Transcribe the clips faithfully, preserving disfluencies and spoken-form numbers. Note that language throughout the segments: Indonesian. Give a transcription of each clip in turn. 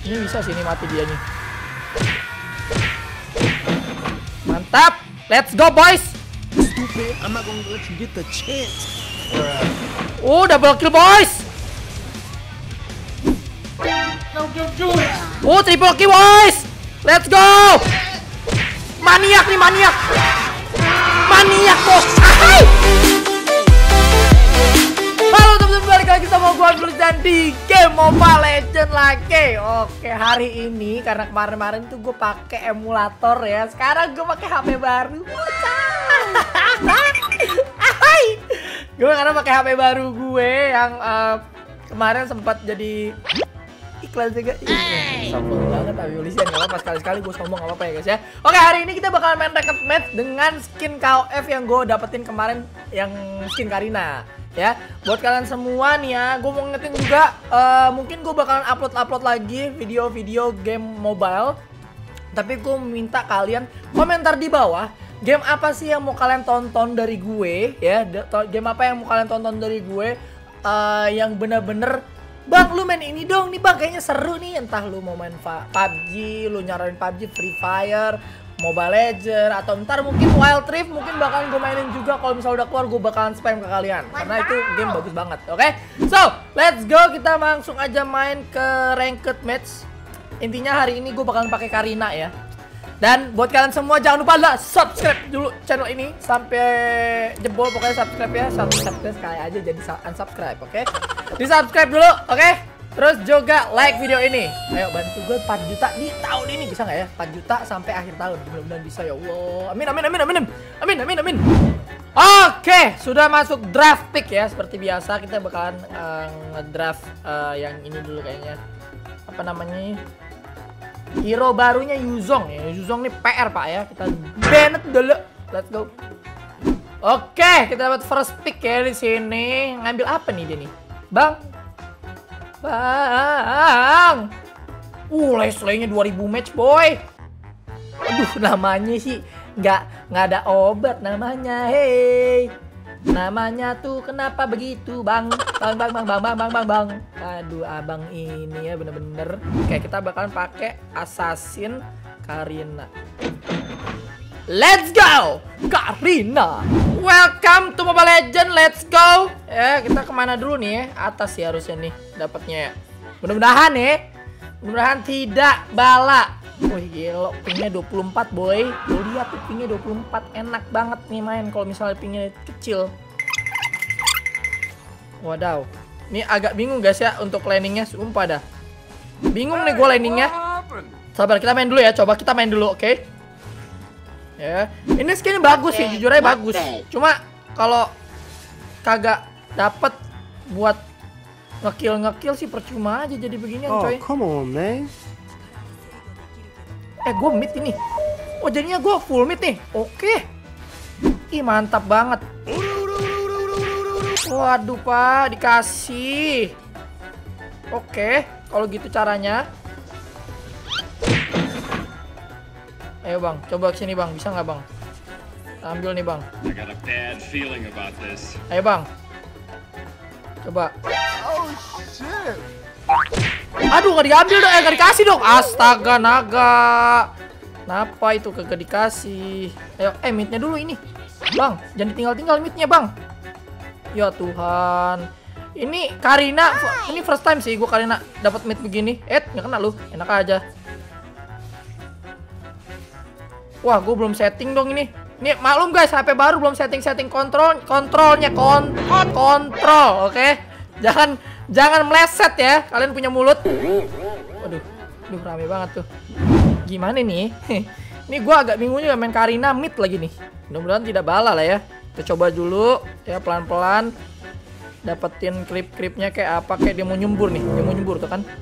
Ini bisa sih, ini mati dia nih. Mantap. Let's go boys. Stupid, I'm not gonna let you get the chance. Oh, double kill boys. Oh, triple kill boys. Let's go. Maniak nih, maniak. Maniak bos. Hai. Halo teman-teman, balik lagi sama gua Abdulizan di game Mobile Legends lagi. Oke, hari ini karena kemarin-kemarin tuh gue pakai emulator ya. Sekarang gue pakai H P baru. Hai. Gue karena pakai H P baru gue yang uh, kemarin sempat jadi iklan juga. Sombong banget tapi Ulisian, gak apa-apa, sekali-sekali gue sombong gak apa-apa ya guys ya. Oke, hari ini kita bakal main ranked match dengan skin K O F yang gue dapetin kemarin, yang skin Karina ya. Buat kalian semua nih ya, gue mau ngingetin juga uh, mungkin gue bakalan upload-upload lagi video-video game mobile. Tapi gue minta kalian komentar di bawah, game apa sih yang mau kalian tonton dari gue ya. Game apa yang mau kalian tonton dari gue uh, yang bener-bener, Bang, lu main ini dong nih bang, kayaknya seru nih. Entah lu mau main P U B G, lu nyaranin P U B G, Free Fire, Mobile Legends, atau ntar mungkin Wild Rift, mungkin bakalan gue mainin juga. Kalau misalnya udah keluar, gue bakalan spam ke kalian, karena itu game bagus banget. Oke, okay? So let's go, kita langsung aja main ke ranked match. Intinya hari ini gue bakalan pakai Karina ya. Dan buat kalian semua jangan lupa lah subscribe dulu channel ini sampai jebol, pokoknya subscribe ya. Subscribe kayak aja jadi unsubscribe, oke? Okay? Di subscribe dulu, oke? Okay? Terus juga like video ini. Ayo bantu gue empat juta di tahun ini, bisa nggak ya? empat juta sampai akhir tahun, mudah-mudahan bisa ya Allah. Amin amin amin amin amin amin amin. Oke, okay, sudah masuk draft pick ya. Seperti biasa kita bakalan uh, ngedraft uh, yang ini dulu kayaknya. Apa namanya? Hero barunya Yuzong ya. Yuzong nih P R pak ya. Kita banned dulu. Let's go. Oke, kita dapat first pick ya di sini. Ngambil apa nih dia nih, Bang? Bang. Uh, Leslie-nya dua ribu match, boy. Aduh, namanya sih nggak nggak ada obat namanya. Hey. Namanya tuh kenapa begitu, Bang? Bang bang bang bang bang bang bang bang. Aduh, abang ini ya bener-bener. Oke, kita bakalan pakai Assassin Karina. Let's go, Karina. Welcome to Mobile Legends. Let's go. Ya, kita kemana dulu nih ya? Atas ya harusnya nih dapatnya ya. Mudah-mudahan ya. Mudah-mudahan tidak bala. Wih gila, pingnya dua puluh empat boy. Lo lihat tuh pingnya dua puluh empat, enak banget nih main kalau misalnya pingnya kecil. Wadaw, ini agak bingung guys ya untuk landingnya, sumpah dah. Bingung nih gue landingnya. Sabar, kita main dulu ya, coba kita main dulu, oke? Okay? Ya, ini skinnya bagus sih, jujur aja bagus. Cuma kalau kagak dapet buat ngekill ngekill sih percuma aja jadi beginian coy. Oh, come on man. Eh, gue mid ini. Oh, jadinya gue full mid nih. Oke. Ih, mantap banget. Waduh, Pak. Dikasih. Oke. Kalau gitu caranya. Ayo, Bang. Coba kesini, Bang. Bisa nggak, Bang? Ambil nih, Bang. Ayo, Bang. Coba. Oh shit. Aduh, gak diambil dong, eh gak dikasih dong. Astaga naga. Kenapa itu kagak dikasih? Ayo, eh midnya dulu ini, Bang. Jangan ditinggal-tinggal midnya, Bang. Ya Tuhan. Ini Karina, ini first time sih gue Karina dapat mid begini. Eh, nggak kena lu, enak aja. Wah, gue belum setting dong ini. Ini maklum guys, H P baru belum setting-setting kontrol, kontrolnya kon kontrol, oke? Okay? Jangan jangan meleset ya, kalian punya mulut. Waduh, aduh rame banget tuh. Gimana nih? Ini gue agak bingung juga main Karina mid lagi nih. Mudah-mudahan tidak bala lah ya. Kita coba dulu ya pelan-pelan. Dapetin klip-klipnya kayak apa, kayak dia mau nyembur nih, dia mau nyembur tuh kan.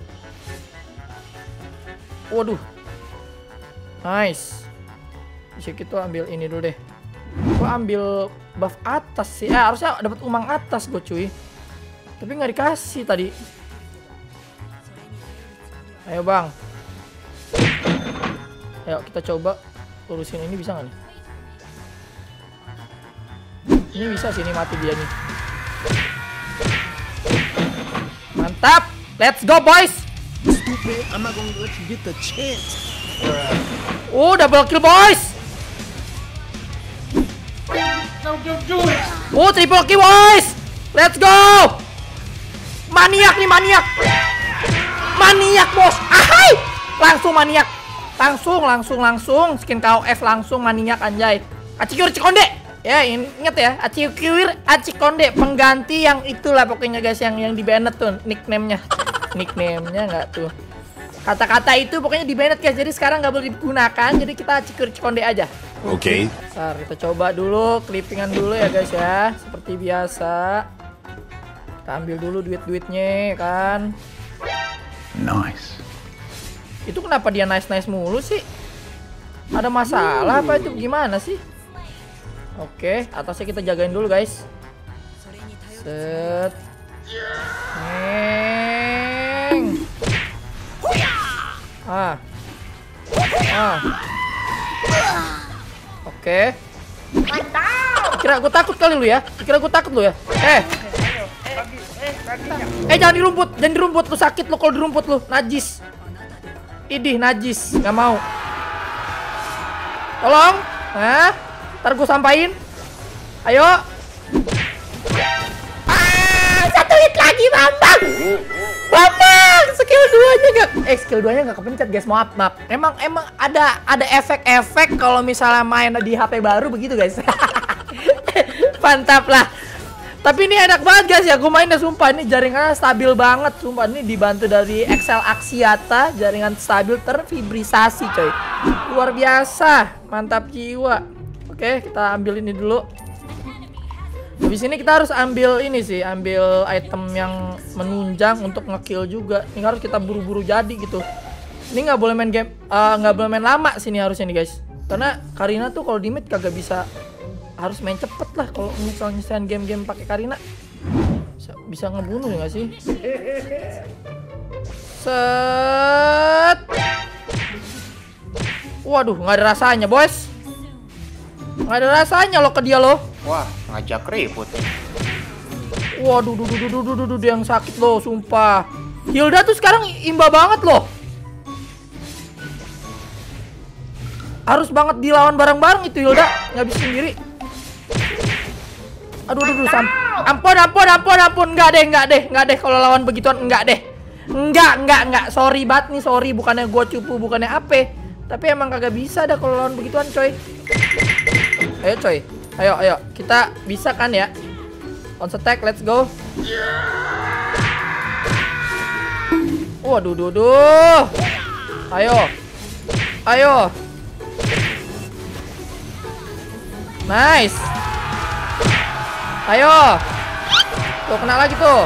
Waduh, nice. Bisa kita ambil ini dulu deh. Gue ambil buff atas sih. Eh, harusnya dapat umang atas gue cuy. Tapi nggak dikasih tadi. Ayo Bang. Ayo kita coba urusin ini, bisa nggak nih? Ini bisa sih, ini mati dia nih. Mantap. Let's go boys. stupid. I'm not gonna let you get the chance. Oh, double kill boys. Oh, triple kill boys. Let's go. Maniak nih, maniak. Maniak bos. Ahai. Langsung maniak. Langsung, langsung, langsung. Skin K O F langsung maniak anjay. Acikur Cikonde. Ya, inget ya. Acikur Acikonde. Pengganti yang itulah pokoknya guys. Yang yang di banned tuh nickname-nya. Nickname-nya nggak tuh. Kata-kata itu pokoknya di banned guys. Jadi sekarang nggak boleh digunakan. Jadi kita Acikur Cikonde aja. Oke. Okay. Ntar kita coba dulu. Clippingan dulu ya guys ya. Seperti biasa. Kita ambil dulu duit-duitnya kan. Nice. Itu kenapa dia nice-nice mulu sih? Ada masalah apa itu gimana sih? Oke, atasnya kita jagain dulu guys. Set. Neng. Ah. Ah. Oke. Kira gue takut kali lu ya? Kira gue takut lu ya? Eh. Eh jangan di rumput, jangan di rumput, lu sakit lu kalau di rumput lu, najis. Idih najis, nggak mau. Tolong, nah, ntar gue sampain. Ayo. Ah, satu hit lagi Bambang. Bambang, skill duanya nggak, eh skill duanya nggak kepencet guys, maaf maaf. Emang emang ada ada efek-efek kalau misalnya main di H P baru begitu guys. Mantap lah. Tapi ini enak banget guys ya, gue mainnya sumpah ini jaringannya stabil banget, sumpah ini dibantu dari Excel Axiata, jaringan stabil tervibrisasi coy, luar biasa, mantap jiwa. Oke, kita ambil ini dulu. Habis ini kita harus ambil ini sih, ambil item yang menunjang untuk ngekill juga. Ini harus kita buru-buru jadi gitu. Ini nggak boleh main game, nggak uh, boleh main lama sini harusnya nih guys, karena Karina tuh kalau di mid kagak bisa. Harus main cepet lah kalau misalnya nyelesain game-game pakai Karina. Bisa, bisa ngebunuh ya nggak sih? Set. Waduh, nggak ada rasanya, bos. Nggak ada rasanya lo ke dia lo. Wah, ngajak ribut. Waduh, duh, duh, duh, duh, duh, duh, duh, yang sakit lo, sumpah. Hilda tuh sekarang imba banget loh. Harus banget dilawan bareng-bareng itu Hilda, nggak bisa sendiri. Aduh, aduh, aduh, ampun, ampun, ampun, ampun, enggak deh, enggak deh, enggak deh kalau lawan begituan, enggak deh, enggak, enggak, enggak, sorry banget nih, sorry, bukannya gue cupu, bukannya apa, tapi emang kagak bisa dah kalau lawan begituan, coy. Ayo, coy, ayo, ayo, kita bisa kan ya? On attack, let's go. Waduh, duh, duh, ayo, ayo, nice. Ayo. Tuh kena lagi tuh.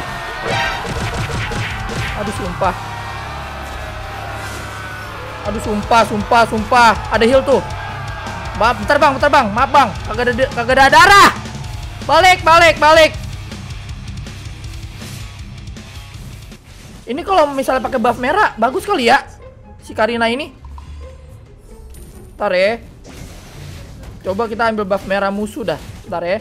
Aduh sumpah. Aduh sumpah, sumpah, sumpah. Ada heal tuh. Maaf, bentar bang, bentar bang. Maaf bang, kagak ada, kagak ada darah. Balik, balik, balik. Ini kalau misalnya pakai buff merah, bagus kali ya si Karina ini. Ntar ya. Coba kita ambil buff merah musuh dah. Ntar ya.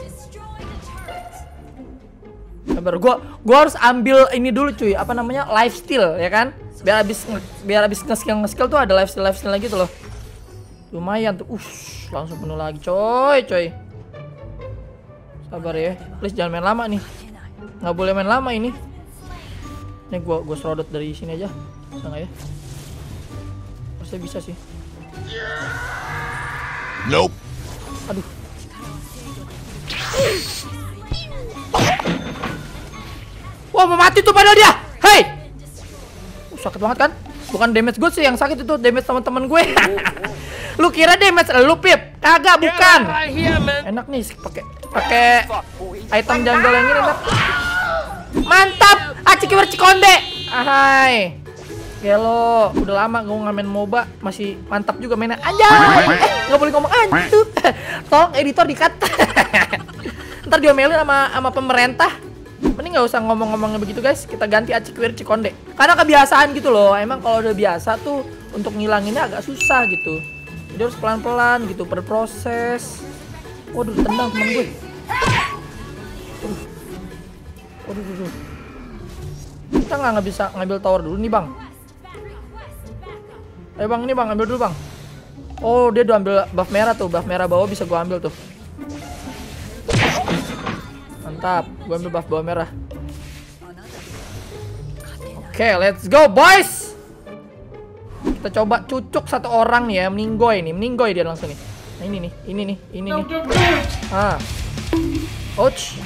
Sabar, gua gua harus ambil ini dulu cuy, apa namanya, lifesteal ya kan, biar habis biar habis nge-skill nge-skill tuh ada lifesteal lifesteal lagi tuh loh, lumayan tuh. Ush, langsung penuh lagi coy coy. Sabar ya, please jangan main lama nih, nggak boleh main lama ini. Nih gua gua serodot dari sini aja, bisa nggak ya? Harusnya bisa sih. Nope. Aduh. Wah, mau mati tuh padahal dia. Hei. Uh, sakit banget kan? Bukan damage gue sih yang sakit, itu damage teman-teman gue. Lu kira damage lu, Pip? Kagak, bukan. Enak nih pakai pakai item jungle yang ini enak. Mantap. Acikur Cikonde. Ahai. Gelo, udah lama gue ngamen MOBA, masih mantap juga mainnya. Anjay. Eh, nggak boleh ngomong anjir. Tolong editor di-cut. Ntar diomelin sama sama pemerintah. Mending nggak usah ngomong-ngomongnya begitu guys, kita ganti Acikur Cikonde. Karena kebiasaan gitu loh, emang kalau udah biasa tuh untuk ngilanginnya agak susah gitu. Jadi harus pelan-pelan gitu, berproses. Waduh, tendang temen gue. Waduh, waduh, waduh. Kita nggak bisa ngambil tower dulu nih bang. Ayo bang, ini bang, ambil dulu bang. Oh, dia udah ambil buff merah tuh, buff merah bawah bisa gua ambil tuh. Mantap, gua ambil buff bawah merah. Oke, okay, let's go boys. Kita coba cucuk satu orang nih ya, meninggoy nih, meninggoy dia langsung nih. Nah ini nih, ini nih, ini nih. Ah, ouch.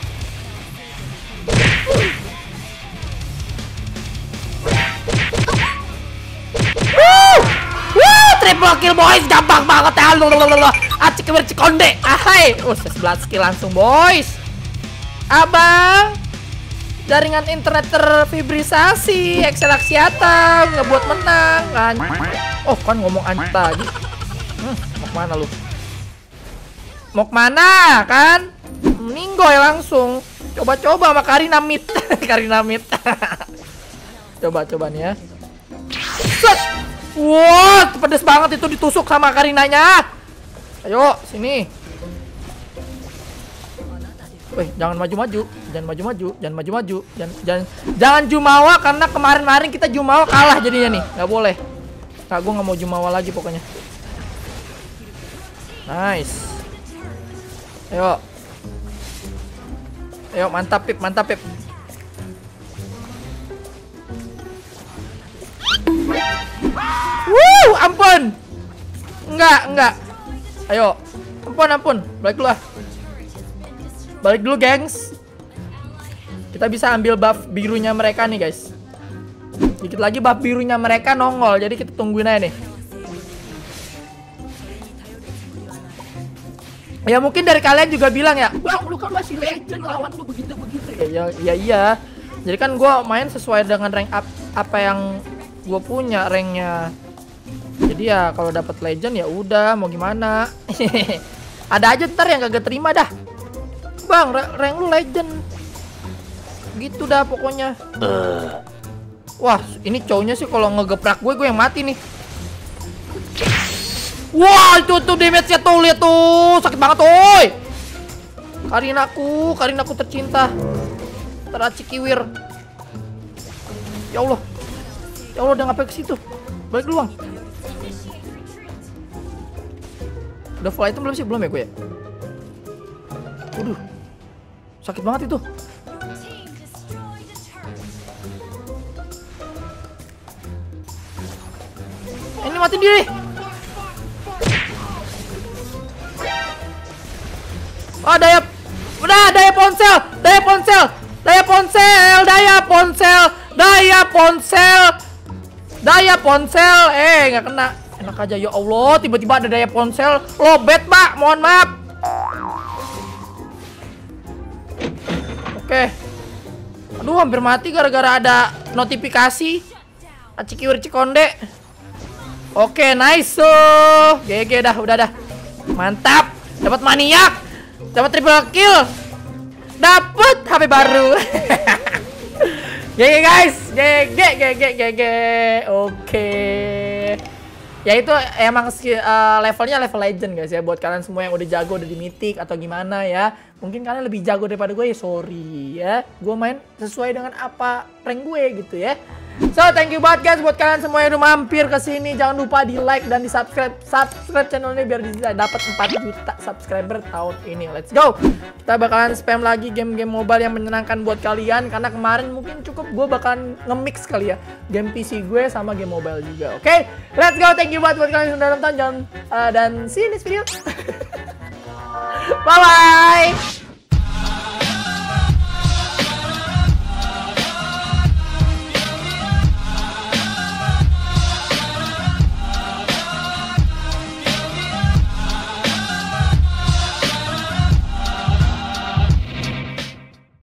Woo, woo, triple kill boys, gampang banget ya. Acik kemir cikonde, ahai. Oh, sebelah skill langsung boys. Abang. Jaringan internet terfibrisasi, ekselaksiata, ngebuat menang kan. Oh kan ngomong anjing lagi. Hmm, mau kemana lu? Mau kemana kan? Meninggoy langsung. Coba-coba sama Karinamit. Karinamit. Coba-coba nih ya. Set. Wah, pedes banget itu ditusuk sama Karinanya. Ayo, sini. Wih, jangan maju-maju, jangan maju-maju, jangan maju-maju, jangan jangan jangan jumawa karena kemarin-kemarin kita jumawa kalah jadinya nih, nggak boleh. Nah, gue nggak mau jumawa lagi pokoknya. Nice. Ayo, ayo mantap pip, mantap pip. Wuh, ampun. Enggak, enggak. Ayo, ampun, ampun, balik dulu lah. Balik dulu gengs. Kita bisa ambil buff birunya mereka nih guys. Dikit lagi buff birunya mereka nongol. Jadi kita tungguin aja nih. Ya mungkin dari kalian juga bilang ya, wah lu kan masih legend lawan lu begitu-begitu. Ya, ya iya. Jadi kan gue main sesuai dengan rank up apa yang gue punya ranknya. Jadi ya kalau dapat legend ya udah mau gimana. Ada aja ntar yang kagak terima dah. Bang, rank lu legend. Gitu dah pokoknya. Uh. Wah, ini cowoknya sih kalau ngegeprak gue, gue yang mati nih. Wah, itu tuh damage-nya tuh, lihat tuh. Sakit banget, oi. Karinaku, Karinaku tercinta. Teracikiwir. Ya Allah. Ya Allah, udah ngapain ke situ? Balik dulu, Bang. Udah full item belum sih? Belum ya gue ya? Waduh. Sakit banget itu. Ini mati diri. Oh, daya. Udah, daya ponsel. Daya ponsel. Daya ponsel. Daya ponsel. Daya ponsel. Daya ponsel. Eh, nggak kena. Enak aja ya Allah. Tiba-tiba ada daya ponsel. Lobet, Pak. Mohon maaf. Oke. Aduh, hampir mati gara-gara ada notifikasi. Acikiwir cikonde. Oke, nice. So, G G dah, udah dah. Mantap. Dapat maniak. Dapat triple kill. Dapat H P baru. G G guys. G G G G G G. Oke. Ya itu emang uh, levelnya level legend guys ya. Buat kalian semua yang udah jago, udah di mythic atau gimana ya. Mungkin kalian lebih jago daripada gue ya, sorry ya. Gue main sesuai dengan apa rank gue gitu ya. So, thank you banget guys buat kalian semua yang udah mampir ke sini. Jangan lupa di like dan di subscribe. Subscribe channel ini biar bisa dapat empat juta subscriber tahun ini. Let's go. Kita bakalan spam lagi game-game mobile yang menyenangkan buat kalian. Karena kemarin mungkin cukup gue bakalan nge-mix kali ya. Game P C gue sama game mobile juga. Oke, okay? Let's go. Thank you banget buat kalian yang sudah nonton. Jangan, uh, dan see you in this video. Bye-bye.